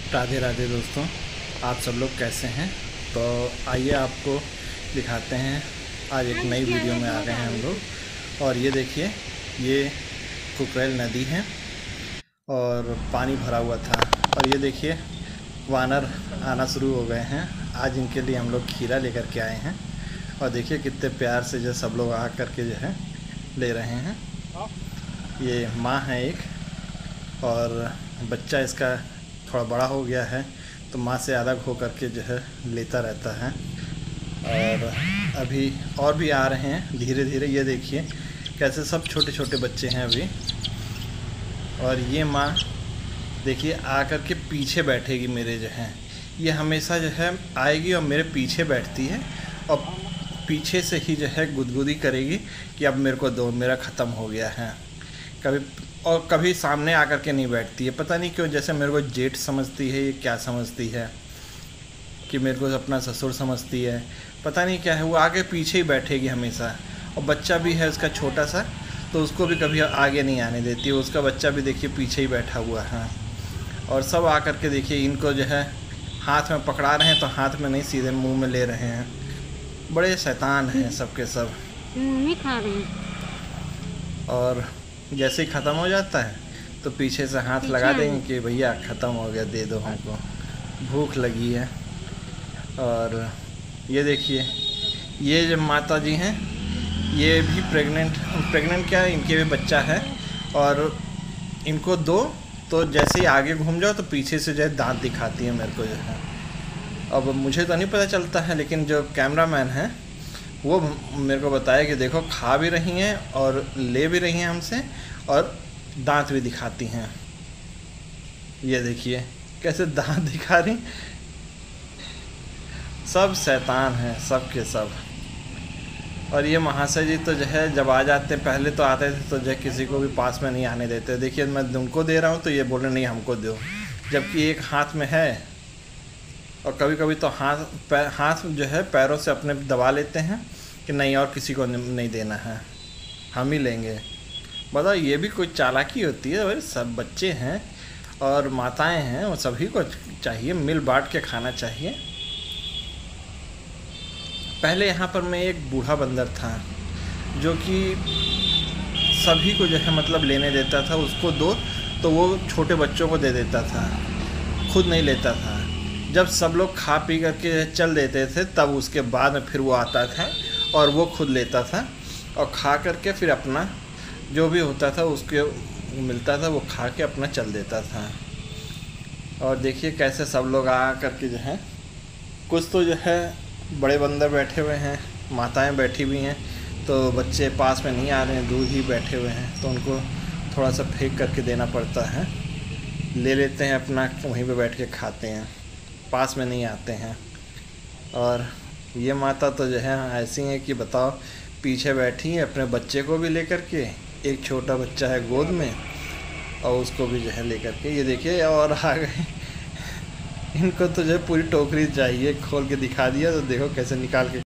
राधे राधे दोस्तों, आप सब लोग कैसे हैं। तो आइए आपको दिखाते हैं। आज एक नई वीडियो में आ गए हैं हम लोग। और ये देखिए, ये कुकरेल नदी है और पानी भरा हुआ था। और ये देखिए वानर आना शुरू हो गए हैं। आज इनके लिए हम लोग खीरा लेकर के आए हैं। और देखिए कितने प्यार से जो सब लोग आ करके जो है ले रहे हैं। ये माँ है एक, और बच्चा इसका थोड़ा बड़ा हो गया है तो माँ से अलग हो करके जो है लेता रहता है। और अभी और भी आ रहे हैं धीरे धीरे। ये देखिए कैसे सब छोटे छोटे बच्चे हैं अभी। और ये माँ देखिए आकर के पीछे बैठेगी मेरे जो है। ये हमेशा जो है आएगी और मेरे पीछे बैठती है और पीछे से ही जो है गुदगुदी करेगी कि अब मेरे को दो, मेरा ख़त्म हो गया है। कभी सामने आकर के नहीं बैठती है, पता नहीं क्यों। जैसे मेरे को जेठ समझती है, ये क्या समझती है कि मेरे को अपना ससुर समझती है, पता नहीं क्या है। वो आगे पीछे ही बैठेगी हमेशा। और बच्चा भी है उसका छोटा सा, तो उसको भी कभी आगे नहीं आने देती। उसका बच्चा भी देखिए पीछे ही बैठा हुआ है। और सब आकर के देखिए इनको जो है हाथ में पकड़ा रहे हैं, तो हाथ में नहीं सीधे मुँह में ले रहे हैं। बड़े शैतान हैं सबके सब। नहीं खा रहे हैं। और जैसे ही ख़त्म हो जाता है तो पीछे से हाथ लगा देंगे कि भैया ख़त्म हो गया, दे दो हमको, भूख लगी है। और ये देखिए ये जो माता जी हैं ये भी प्रेग्नेंट क्या है, इनके भी बच्चा है। और इनको दो तो जैसे ही आगे घूम जाओ तो पीछे से जो है दांत दिखाती है मेरे को जो है। अब मुझे तो नहीं पता चलता है, लेकिन जो कैमरामैन है वो मेरे को बताया कि देखो खा भी रही हैं और ले भी रही हैं हमसे, और दांत भी दिखाती हैं। ये देखिए कैसे दांत दिखा रही। सब शैतान हैं सब के सब। और ये महाशय जी तो जो है जब आ जाते, पहले तो आते थे तो जो किसी को भी पास में नहीं आने देते। देखिए मैं उनको दे रहा हूँ तो ये बोल रहे नहीं हमको दो, जबकि एक हाथ में है। और कभी कभी तो हाथ जो है पैरों से अपने दबा लेते हैं कि नहीं और किसी को नहीं देना है, हम ही लेंगे। बताओ ये भी कोई चालाकी होती है। भाई सब बच्चे हैं और माताएं हैं, वो सभी को चाहिए मिल बांट के खाना चाहिए। पहले यहाँ पर मैं एक बूढ़ा बंदर था जो कि सभी को जो है मतलब लेने देता था। उसको दो तो वो छोटे बच्चों को दे देता था, खुद नहीं लेता था। जब सब लोग खा पी करके चल देते थे तब उसके बाद में फिर वो आता था और वो खुद लेता था और खा करके फिर अपना जो भी होता था उसके मिलता था वो खा के अपना चल देता था। और देखिए कैसे सब लोग आ करके जो है, कुछ तो जो है बड़े बंदर बैठे हुए हैं, माताएं बैठी हुई हैं, तो बच्चे पास में नहीं आ रहे हैं, दूर ही बैठे हुए हैं, तो उनको थोड़ा सा फेंक करके देना पड़ता है। ले लेते हैं अपना, वहीं पे बैठ के खाते हैं, पास में नहीं आते हैं। और ये माता तो जो है ऐसी है कि बताओ, पीछे बैठी है अपने बच्चे को भी लेकर के, एक छोटा बच्चा है गोद में, और उसको भी जो है लेकर के। ये देखिए और आ गए। इनको तो जो है पूरी टोकरी चाहिए, खोल के दिखा दिया तो देखो कैसे निकाल के